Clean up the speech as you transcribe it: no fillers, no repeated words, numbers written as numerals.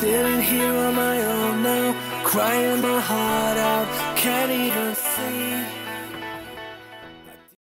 Sitting here on my own now, crying my heart out, can't even see.